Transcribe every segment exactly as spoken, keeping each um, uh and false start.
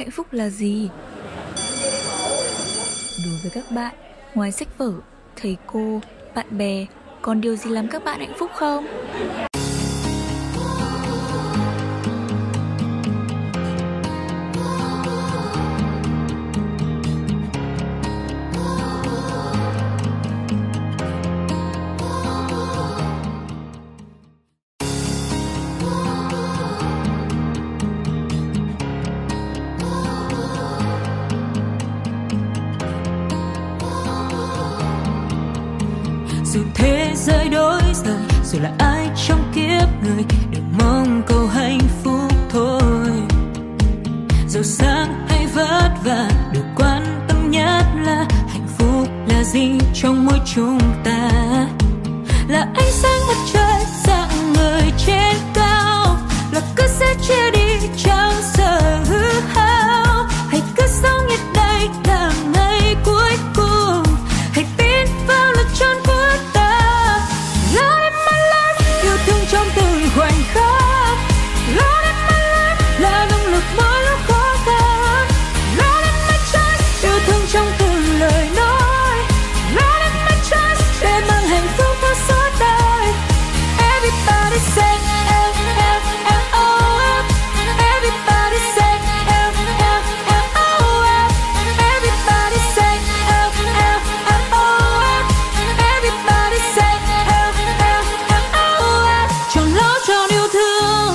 Hạnh phúc là gì? Đối với các bạn, ngoài sách vở, thầy cô, bạn bè, còn điều gì làm các bạn hạnh phúc không? Dù thế giới đổi rời, dù là ai trong kiếp người đều mong cầu hạnh phúc thôi. Giàu sang hay vất vả, điều quan tâm nhất là hạnh phúc là gì trong mỗi chúng ta. Là ánh sáng mặt trời dạng người trên cao, là cơn sẽ chia đi chẳng sợ hư hao. Hãy cứ sống như đây là ngày cuối cùng, hãy tin vào lời chọn của ta. Love in my life, yêu thương trong từng khoảnh khắc. Love in my life là động lực mỗi lúc khó khăn. Love in my choice, yêu thương trong từng lời nói. Love in my choice, để mang hạnh phúc vào suốt đời. Everybody say L, L, L, O, F. Everybody say L, L, L, O, F. Everybody say L, L, L, O, F. Everybody say L, L, L, O, F. Tròn love tròn yêu thương.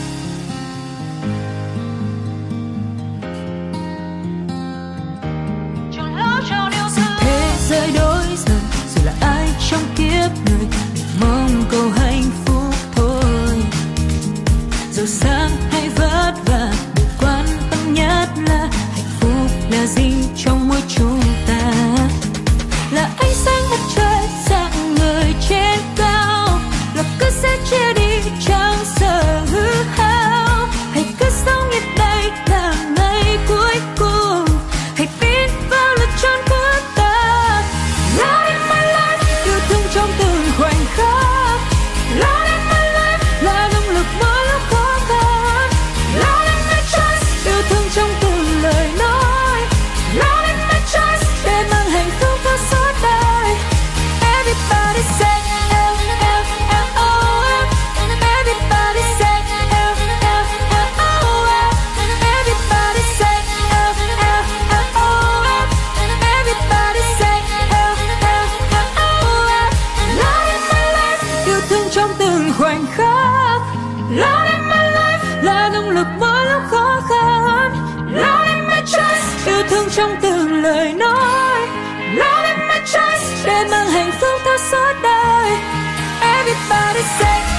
Tròn love tròn yêu thương. Thế giới đổi rời, dù là ai trong kiếp người đều mong cầu hạnh phúc thôi. Giàu sang hay vất vả, điều quan tâm nhất là hạnh phúc là gì trong mỗi chúng ta. Là ánh sáng mặt trời dạng người trên cao, là cơn sẽ chia đi chẳng sợ hư hao. Hãy cứ sống như đây là ngày cuối cùng, hãy tin vào lời chọn của ta. Love in my life, yêu thương trong từng khoảnh khắc. Love in my life là động lực mỗi lúc khó khăn. Love in my choice, yêu thương trong từng lời nói. Love in my choice, để mang hạnh phúc vào suốt đời. Everybody say L, L, L, O, F. Everybody say L, L, L, O, F. Everybody say L, L, L, O, F. Everybody say L, L, L, O, F. Love in my life, yêu thương trong từng khoảnh khắc. Love in my life là động lực mỗi lúc khó khăn. Love in my choice, yêu thương trong từng lời nói. Love in my choice, để mang hạnh phúc theo suốt đời. Everybody say